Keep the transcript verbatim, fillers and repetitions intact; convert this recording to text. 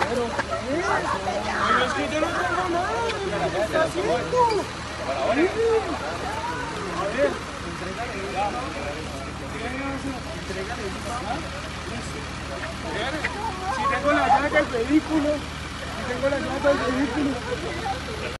Pero, pero es que yo no tengo nada. ¿Qué está haciendo? A ver. Si tengo la llave del vehículo, si tengo la llave del vehículo.